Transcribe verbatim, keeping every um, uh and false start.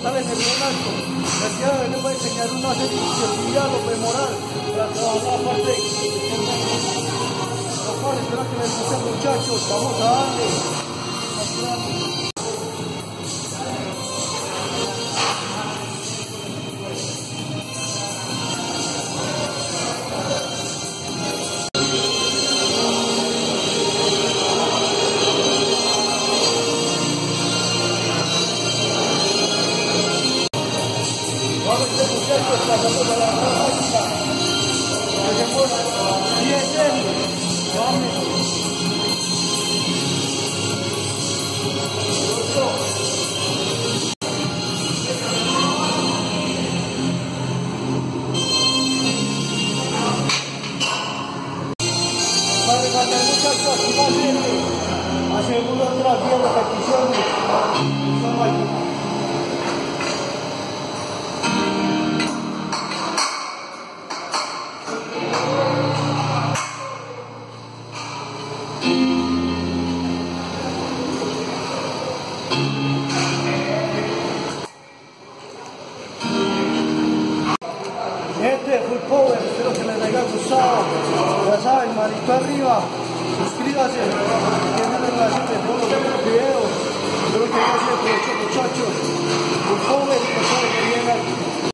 sale en el Río Alto. García les va a enseñar una serie de diálogo memoral para trabajar aparte. Vamos, espera que les guste, muchachos, vamos a darle. Vamos, muchachos, pasamos a la música. Hacemos diez años. Vamos. Vale, vale, muchachos, aquí va gente. Hacemos otras diez repeticiones. Estamos aquí. Gente, full power, espero que les haya gustado. Ya saben, manito arriba, suscríbase, tienen relación de todos los videos. Espero que haya sido muchachos. Full power.